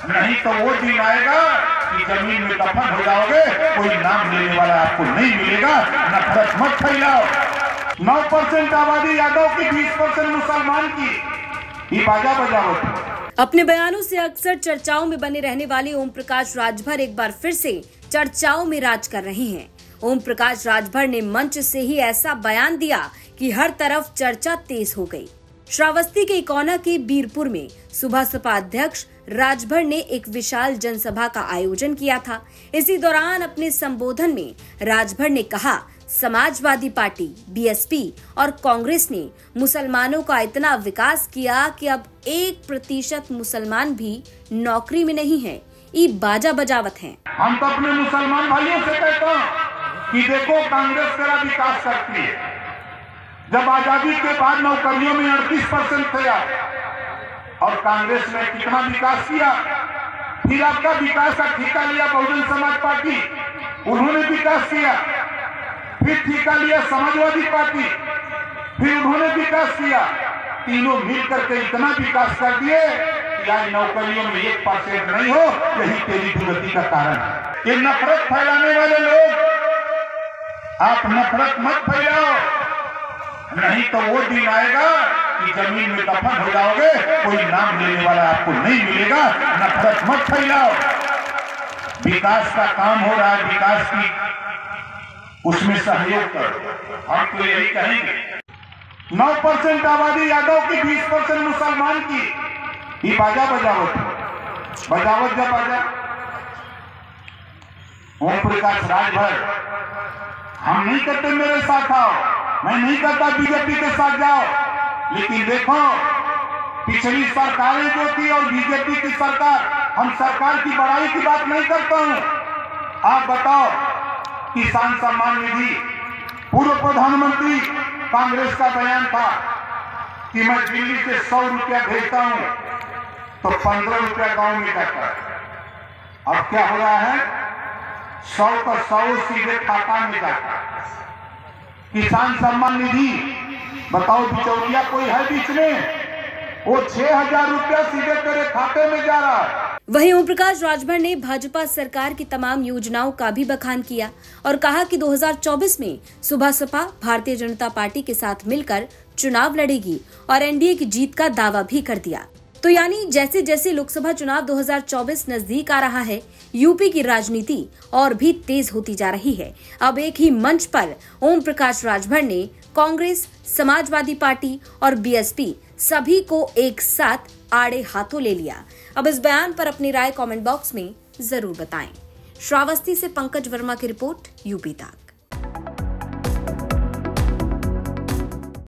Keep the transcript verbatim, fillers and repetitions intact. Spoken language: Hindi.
नहीं तो वो दिन आएगा कि जमीन में दफन हो जाओगे, कोई नाम लेने वाला आपको नहीं मिलेगा। नफरत मत फैलाओ। नौ परसेंट आबादी यादव की, बीस परसेंट मुसलमान की, ये बाजा बजाओ। अपने बयानों से अक्सर चर्चाओं में बने रहने वाले ओम प्रकाश राजभर एक बार फिर से चर्चाओं में राज कर रहे हैं। ओम प्रकाश राजभर ने मंच से ही ऐसा बयान दिया कि हर तरफ चर्चा तेज हो गई। श्रावस्ती के इकौना के बीरपुर में सुबह सपा अध्यक्ष राजभर ने एक विशाल जनसभा का आयोजन किया था। इसी दौरान अपने संबोधन में राजभर ने कहा, समाजवादी पार्टी, बीएसपी और कांग्रेस ने मुसलमानों का इतना विकास किया कि अब एक प्रतिशत मुसलमान भी नौकरी में नहीं है। ये बाजा बजावत है। हम तो अपने मुसलमान भाइयों से कहते हैं कि देखो, कांग्रेस तेरा विकास करती है। जब आजादी के बाद नौकरियों में अड़तीस परसेंट थे और कांग्रेस ने कितना विकास किया। फिर आपका विकास का ठेका लिया बहुजन समाज पार्टी, उन्होंने विकास किया। फिर ठेका लिया समाजवादी पार्टी, फिर उन्होंने विकास किया। तीनों मिलकर के इतना विकास कर दिए कि आज नौकरियों में एक परसेंट नहीं हो। यही तेरी दुर्गति का कारण है। ये नफरत फैलाने वाले लोग, आप नफरत मत फैलाओ, नहीं तो वो दिन आएगा कि जमीन में दफन हो जाओगे, कोई नाम लेने वाला आपको नहीं मिलेगा। नफरत मत फैलाओ। विकास का काम हो रहा है, विकास की उसमें सहयोग करो। हम तो यही कहेंगे। नौ परसेंट आबादी यादव की, बीस परसेंट मुसलमान की, ये बाजा बजावत बजावत जब बाजा। ओम प्रकाश राजभर, हम नहीं कहते मेरे साथ आओ, मैं नहीं कहता बीजेपी के साथ जाओ, लेकिन देखो पिछली सरकारें जो थी और बीजेपी की सरकार, हम सरकार की बड़ाई की बात नहीं करता हूं। आप बताओ, किसान सम्मान निधि, पूर्व प्रधानमंत्री कांग्रेस का बयान था कि मैं दिल्ली से सौ रुपया भेजता हूं तो पंद्रह रुपया गांव में जाता है। अब क्या हो रहा है, सौ का सौ सीधे खाता में जाता है। किसान सम्मान निधि, बताओ बिचौलिया कोई है बीच में, वो छह हजार रुपया सीधे तेरे खाते में जा रहा है। वहीं ओम प्रकाश राजभर ने भाजपा सरकार की तमाम योजनाओं का भी बखान किया और कहा कि दो हज़ार चौबीस में सुबह सपा भारतीय जनता पार्टी के साथ मिलकर चुनाव लड़ेगी और एनडीए की जीत का दावा भी कर दिया। तो यानी जैसे जैसे लोकसभा चुनाव दो हज़ार चौबीस नजदीक आ रहा है, यूपी की राजनीति और भी तेज होती जा रही है। अब एक ही मंच पर ओम प्रकाश राजभर ने कांग्रेस, समाजवादी पार्टी और बीएसपी सभी को एक साथ आड़े हाथों ले लिया। अब इस बयान पर अपनी राय कमेंट बॉक्स में जरूर बताएं। श्रावस्ती से पंकज वर्मा की रिपोर्ट, यूपी तक।